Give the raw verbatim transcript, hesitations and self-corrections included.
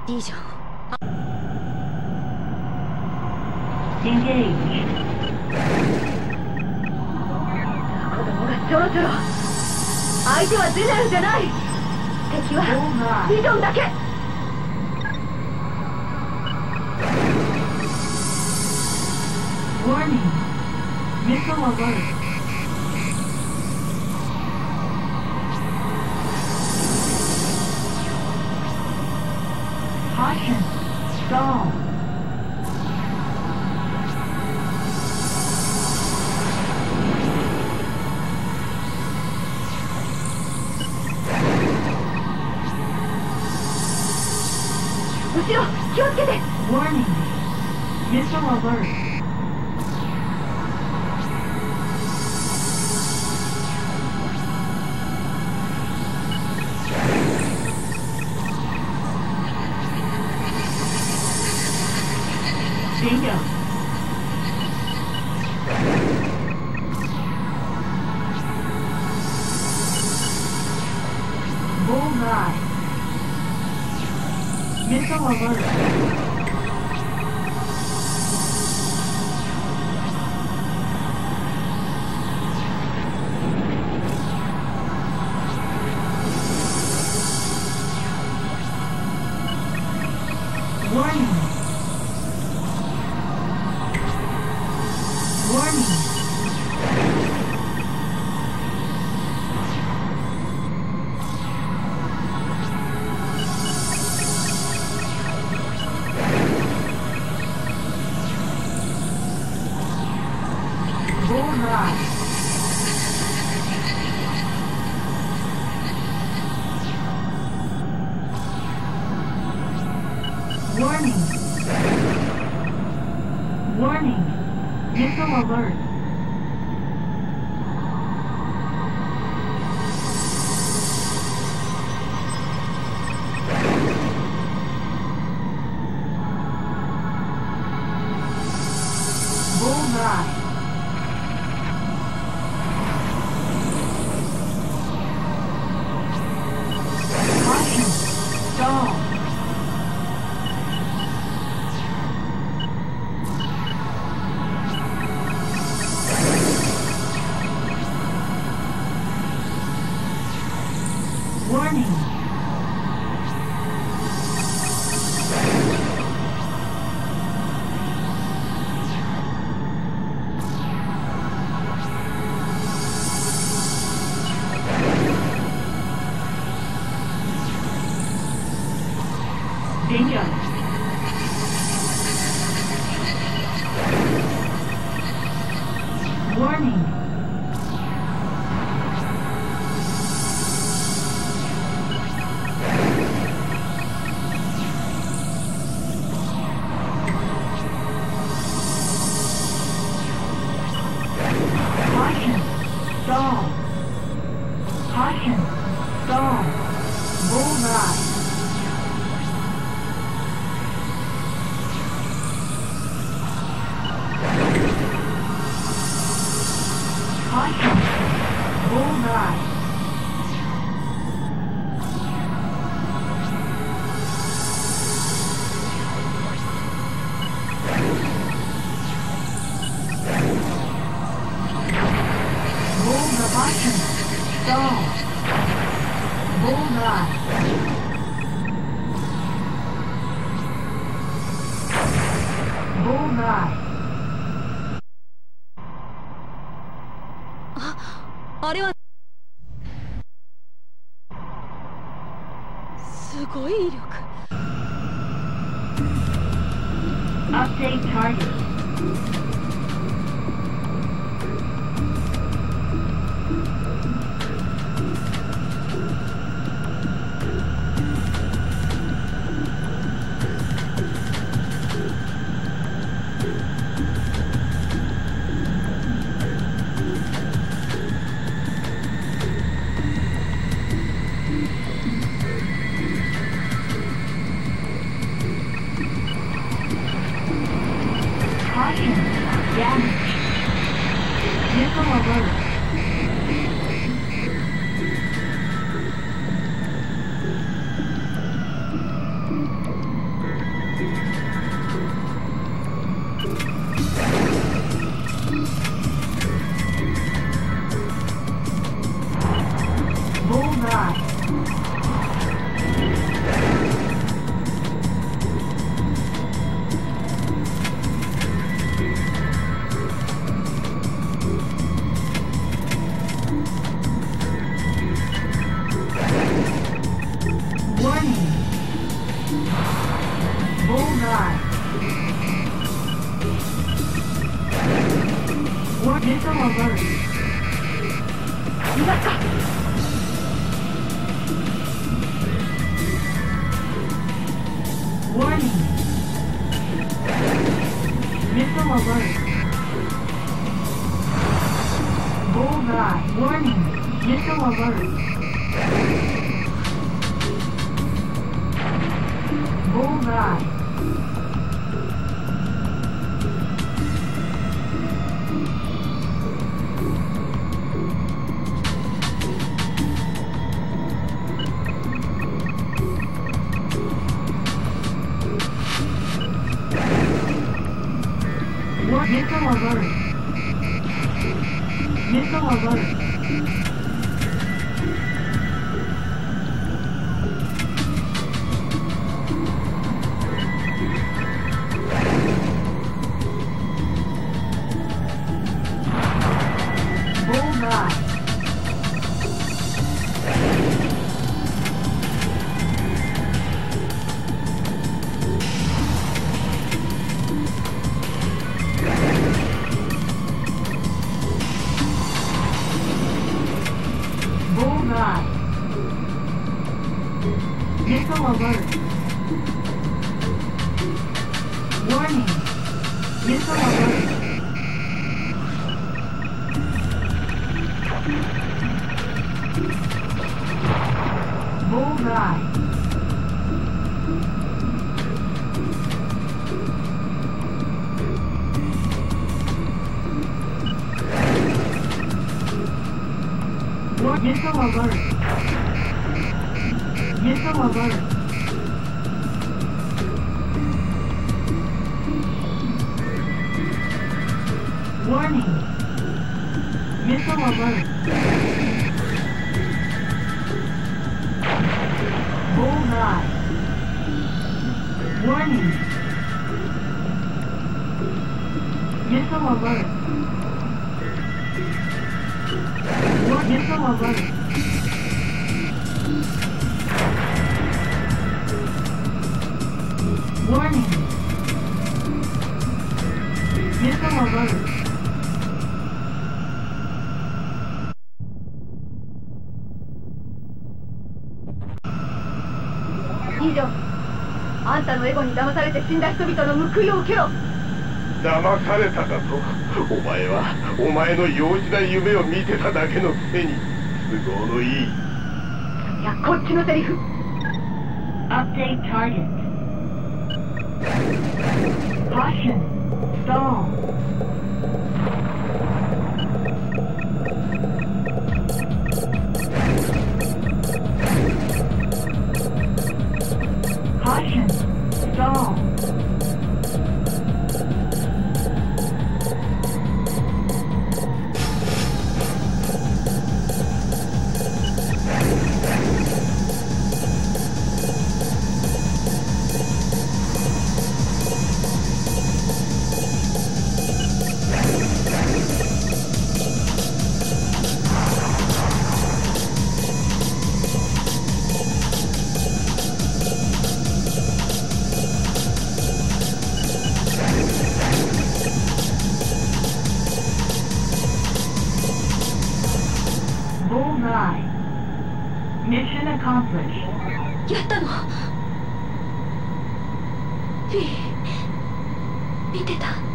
いいじゃん。 Engage。 子供がちょろちょろ。相手はゼネルじゃない。敵はビジョンだけ。 Warning. Missile alert. Caution. Stall. Warning. Missile alert. Bingo. Bullseye. Missile alert. Warning. Warning. Bullseye. Warning. Warning. Missile alert. Bullseye. Caution. Stall. Warning. Bingo. Warning. Caution. Stall. Caution. Stall. Bullseye. Caution. Bullseye. Bullseye. Caution. Stall. Bullseye. Bullseye. あれはすごい威力。 Update target. Caution. alert. 逃がすか。 Warning. Missile alert. Bullseye. Warning. Missile alert. Bullseye. Missile alert. Missile alert. Bullseye. Bullseye. Missile alert. Warning. Missile alert. Bullseye. War- Missile alert. Missile alert. Warning. Missile alert. Bullseye. Warning. Missile alert. War- Missile alert. Warning. Missile alert. 以上。あんたのエゴに騙されて死んだ人々の報いを受けろ。 騙されただと。お前はお前の幼稚な夢を見てただけのくせに都合のいい。 いや、こっちのセリフ。 Update target. Caution. Stall. Caution. Stall. Bullseye. Mission accomplished. やったの。フィー見てた。